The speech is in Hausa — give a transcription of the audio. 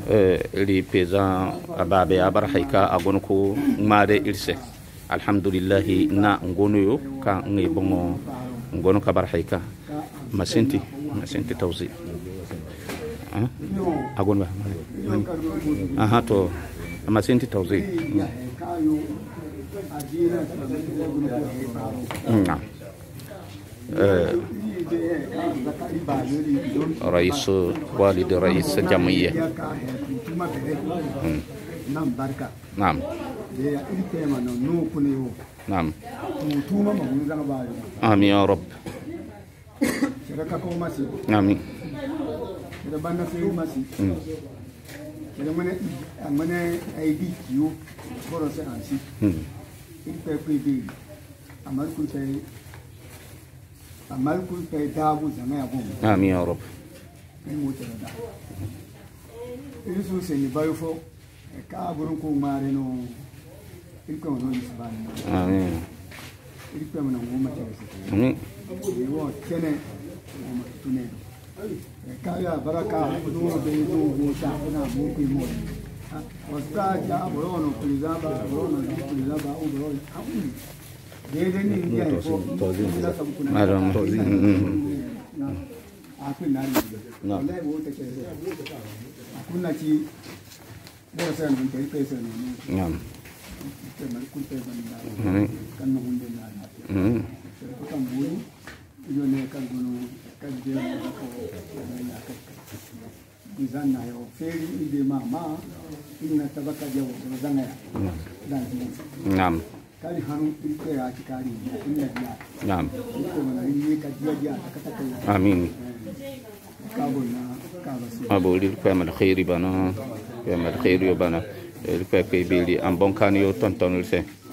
li peza ababe abarhaika agonko mare ilse alhamdulillah na ngono yo ka ngi bongo ngono ka barhaika masenti tawzi agon ba aha to masenti tawzi رئيس والد رئيس الجمعية نعم نعم آمين يا رب آمين آمين يا رب آمين kaya baraka no be no ta na mu ku mo wasta ja borono kulizaba borono kulizaba o borono de ni ya ko madam akuna na le wo te ke akuna ci bo sa no te pe sa no نعم te mal ku te ban da kan no hunde na ko kan bu yo ne kan gono kan je ko na ka bizana yo feri ide mama inna tabaka jawo zanga ya dan نعم kali hanu ilko ya kikali inna dia نعم ko na ni ka dia kata آمين kabona kabasi أبو للكلام الخير بنا كلام الخير يبنا الكلام كيبيلي أم بنكانيو تنتظر سه